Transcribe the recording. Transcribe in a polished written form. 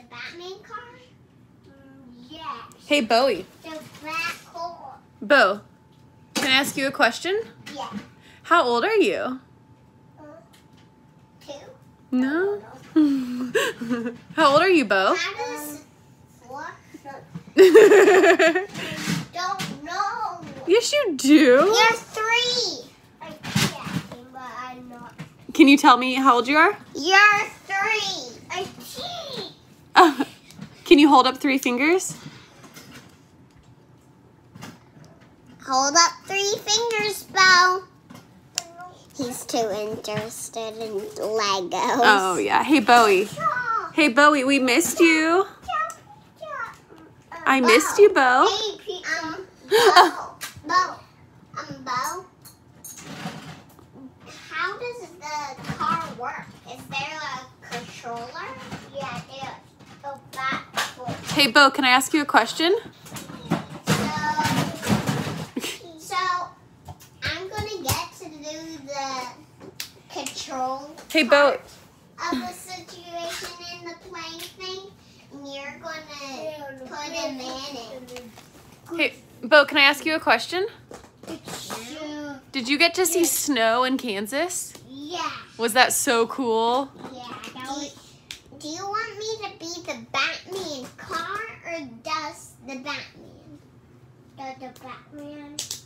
Batman car? Yes. Hey, Bowie. The black hole. Bo, can I ask you a question? Yeah. How old are you? 2. No. How old are you, Bo? How does 4? Don't know. Yes, you do. You're 3. I'm checking, but I'm not. Can you tell me how old you are? You're 3. I'm cheating. Can you hold up 3 fingers? Hold up 3 fingers, Bo. He's too interested in Legos. Oh, yeah. Hey, Bowie. Hey, Bowie, we missed you. I missed you, Bo. Hey, Bo. Bo. How does the car work? Is there a controller? Yeah, there's a back fork. Hey, Bo, can I ask you a question? So I'm gonna get to do the control Hey, Bo. of the situation in the plane thing, and you're gonna put him in it. Hey, Bo, can I ask you a question? Did you get to see snow in Kansas? Yeah. Was that so cool? Yeah. Do you want me to be the Batman car or does the Batman? The Batman?